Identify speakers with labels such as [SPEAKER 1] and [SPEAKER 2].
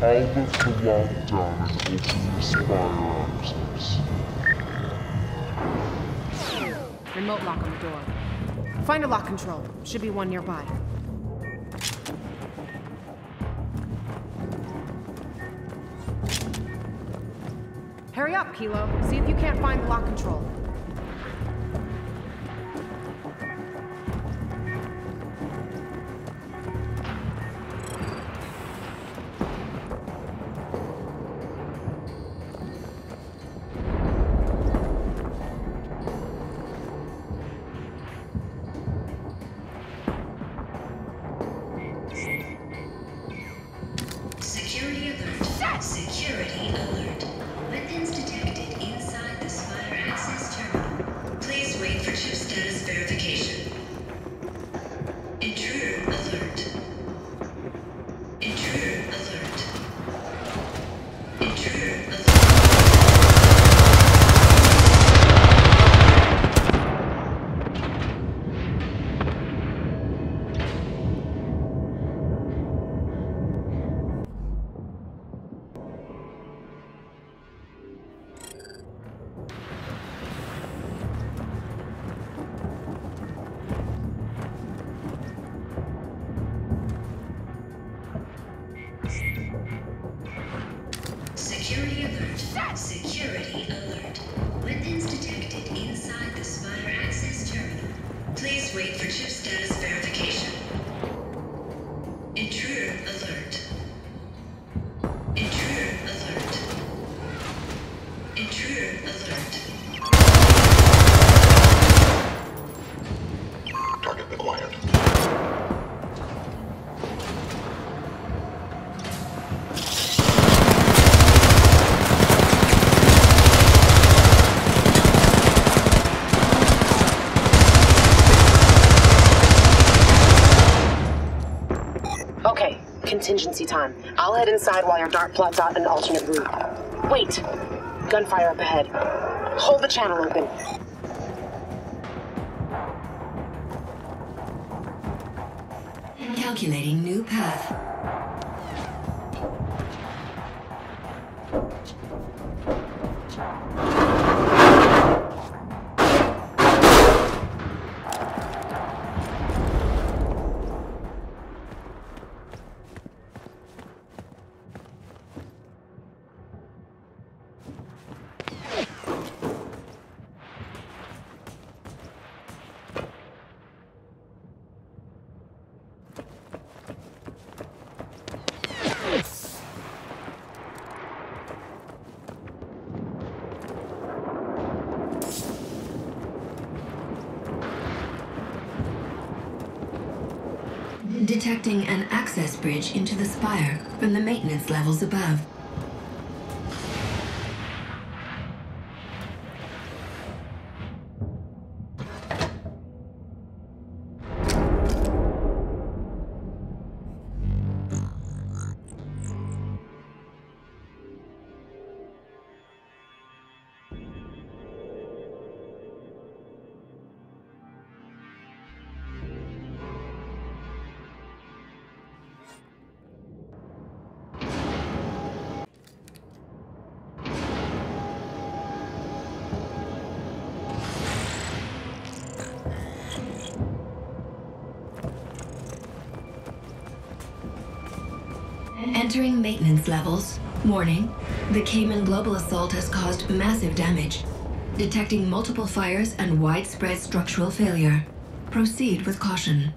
[SPEAKER 1] I'll lift the lockdown and open the spire access.
[SPEAKER 2] Remote lock on the door. Find a lock control. Should be one nearby. Hurry up, Kilo. See if you can't find the lock control.
[SPEAKER 3] Security alert. Security alert. Weapons detected inside the Spire access terminal. Please wait for chip status verification. Intruder alert. Intruder alert. Intruder alert. Security alert. Security alert. Weapons detected inside the Spire access terminal. Please wait for chip status verification. Intruder alert. Intruder alert. Intruder alert.
[SPEAKER 4] Target acquired.
[SPEAKER 2] Okay, contingency time. I'll head inside while your dart plots out an alternate route. Wait! Gunfire up ahead. Hold the channel open.
[SPEAKER 3] Calculating new path. Detecting an access bridge into the spire from the maintenance levels above. Entering maintenance levels. Warning. The Cayman global assault has caused massive damage. Detecting multiple fires and widespread structural failure. Proceed with caution.